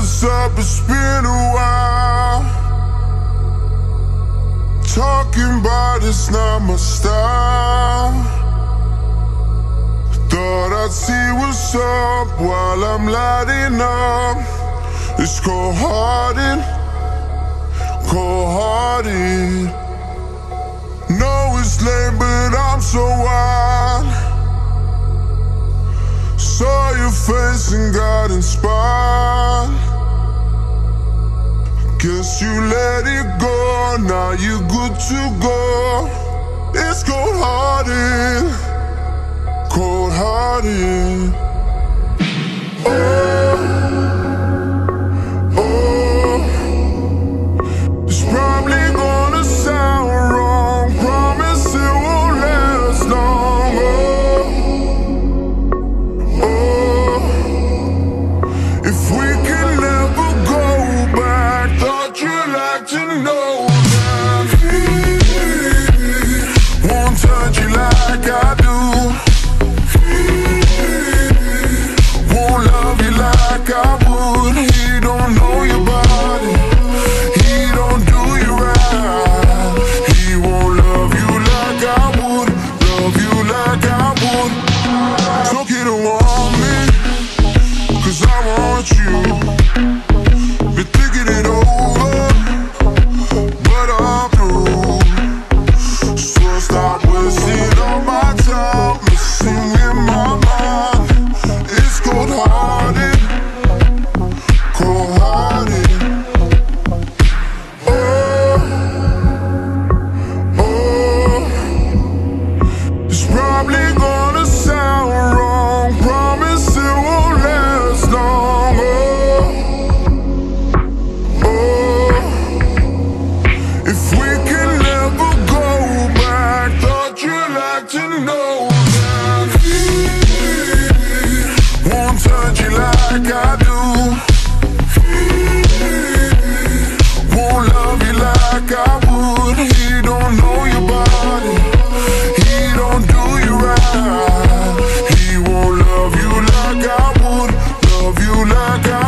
what's up, it's been a while. Talking about it's not my style. Thought I'd see what's up while I'm lighting up. It's cold-hearted, cold-hearted. Know it's late, but I'm so wild. Saw your face and got inspired. Guess you let it go, now you good to go. It's cold-hearted, cold-hearted. Oh, oh, it's probably gonna sound wrong. Promise it won't last long. Oh, oh, if we can never go back, thought you'd like to know that he won't touch you like I do. Won't love you like I would. He don't know your body, he don't do you right. He won't love you like I would, love you like I would. Took you to want me, 'cause I want you. Been thinking it over, but I'm through. So stop wasting all my time, messing with my mind. It's cold-hearted, cold-hearted. Oh, oh, it's probably gonna sound wrong. Promise it won't last long. Oh, oh, if we can never go back, thought you'd like to know that he won't touch you like I do. Won't love you like I would. He don't know your body, he don't do you right. He won't love you like I would, love you like I